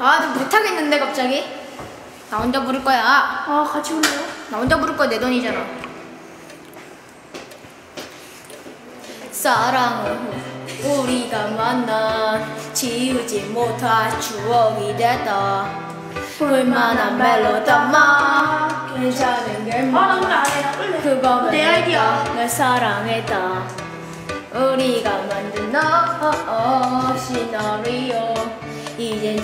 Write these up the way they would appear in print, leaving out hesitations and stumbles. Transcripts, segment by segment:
아, 나 못하겠는데 갑자기? 나 혼자 부를 거야. 아, 같이 불러요? 나 혼자 부를 거야. 내 돈이잖아. 사랑은 우리가 만나 지우지 못할 추억이 됐다. 얼마나 멜로드마 괜찮은 결말. 나 오늘 안 해. 나 끌래. 그거면 내 아이디야. 널 사랑했다. 우리가 만든 시나리오 이젠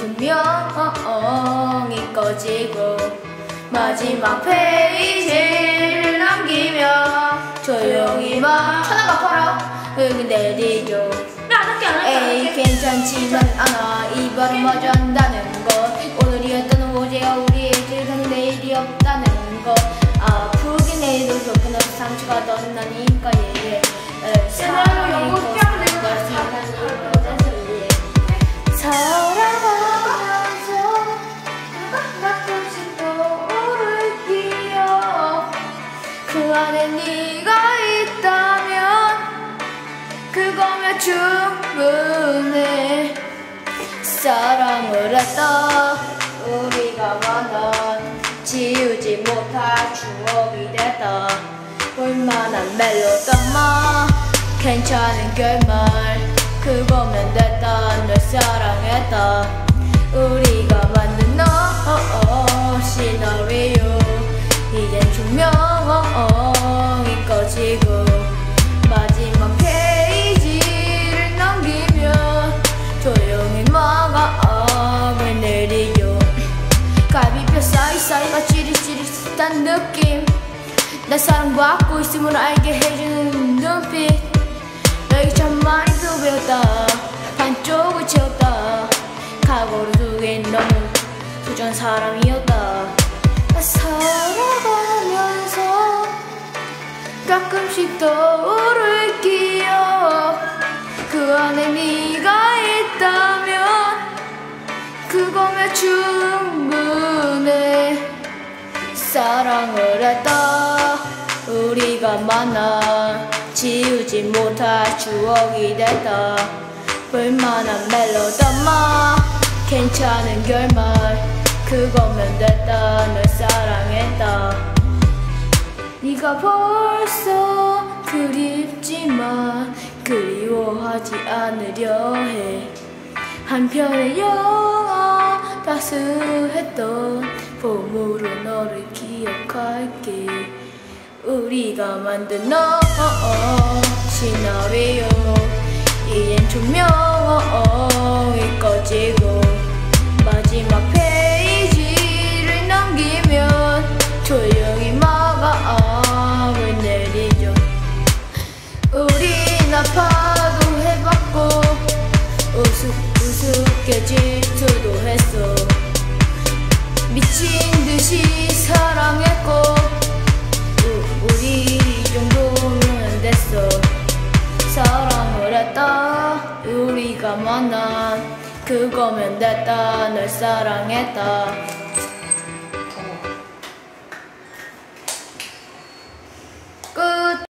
조명이 꺼지고 마지막 페이지를 남기며 조용히 막 천원 갚아라 여기 내리죠. 안 할게. 에이 괜찮지만 않아 이 바람 맞은다는 것 오늘이었던 어제야 우리의 즐거운 내일이 없다는 것 아프긴 해도 좋긴 해도 상처가 더 나니까 예예 살아가면서 가끔씩 떠오를 기억 그 안에 네가 있다면 그거면 충분해. 사랑을 했다 우리가 만나 지우지 못할 추억이 됐다. 얼마나 멜로드마 괜찮은 결말 그거면 됐다. 널 사랑했다. 우리가 만든 시나리오 이젠 조명이 꺼지고 마지막 페이지를 넘기면 조용히 마감을 내리죠. 갈비뼈 사이사이가 찌릿찌릿한 느낌 나 사랑받고 있음을 알게 해주는 눈빛 너에게 참 많이 또 배웠다. 반쪽을 채웠다. 각오를 두긴 너무 소중한 사람이었다. 나 살아가면서 가끔씩 떠오를 기억 그 안에 네가 있다면 그거면 충분해. 사랑을 했다 우리가 만나 지우지 못할 추억이 됐다. 얼마나 멜로드마 괜찮은 결말 그거면 됐다. 널 사랑했다. 네가 벌써 그립지만 그리워하지 않으려 해. 한편의 영화 따스했던 봄으로 너를 기억할게. 우리가 만든 시나리오 이젠 조명이 꺼지고 마지막 페이지를 넘기면 조용히 마감을 내리죠. 우린 아파도 해봤고 우습게 질투도 했어. 미친듯이 사랑했고 우리 이 정도면 됐어. 사랑을 했다 우리가 만난 그거면 됐다. 널 사랑했다.